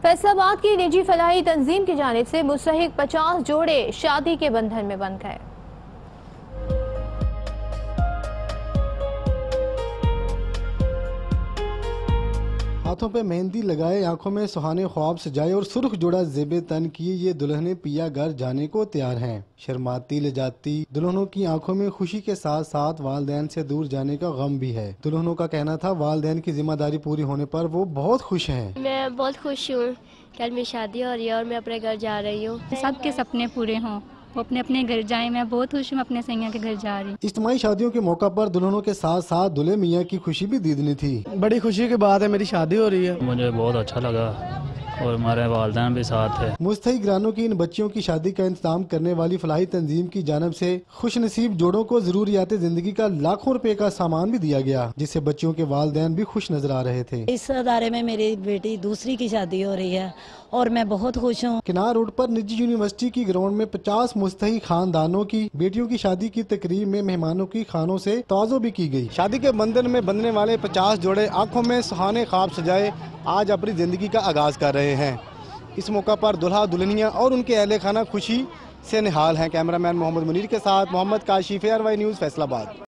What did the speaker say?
फैसला आबाद की निजी फलाही तंजीम की जानिब से मुस्तहिक 50 जोड़े शादी के बंधन में बंध गए। हाथों पे मेहंदी लगाए, आंखों में सुहाने ख्वाब सजाए और सुर्ख जोड़ा ज़ेबे तन किए ये दुल्हनें पिया घर जाने को तैयार हैं। शर्माती लजाती दुल्हनों की आंखों में खुशी के साथ साथ वालदैन से दूर जाने का गम भी है। दुल्हनों का कहना था वालदैन की जिम्मेदारी पूरी होने पर वो बहुत खुश हैं। मैं बहुत खुश हूँ, कल मेरी शादी हो रही है और मैं अपने घर जा रही हूँ। सबके सपने पूरे हों, वो अपने अपने घर जाएं। मैं बहुत खुश हूँ, अपने सैया के घर जा रही हूँ। इज्तिमाई शादियों के मौका पर दुल्हनों के साथ साथ दूल्हे मियाँ की खुशी भी दीदनी थी। बड़ी खुशी की बात है, मेरी शादी हो रही है। मुझे बहुत अच्छा लगा और हमारे वालिदैन भी साथ है। मुस्तहिक ग्रानों की इन बच्चियों की शादी का इंतजाम करने वाली फलाही तंजीम की जानब से खुश नसीब जोड़ों को जरूरियात जिंदगी का लाखों रुपए का सामान भी दिया गया, जिससे बच्चियों के वालिदैन भी खुश नजर आ रहे थे। इस अदारे में मेरी बेटी दूसरी की शादी हो रही है और मैं बहुत खुश हूँ। किनार रोड पर निजी यूनिवर्सिटी की ग्राउंड में 50 मुस्तहिक खानदानों की बेटियों की शादी की तकरीब में मेहमानों की खानों से तवाज़ो भी की गई। शादी के बंधन में बंधने वाले 50 जोड़े आंखों में सुहाने ख्वाब सजाए आज अपनी जिंदगी का आगाज कर रहे हैं। इस मौका पर दुल्हा दुल्हनिया और उनके अहले खाना खुशी से निहाल हैं। कैमरामैन मोहम्मद मुनीर के साथ मोहम्मद काशिफ, ARY न्यूज़, फैसलाबाद।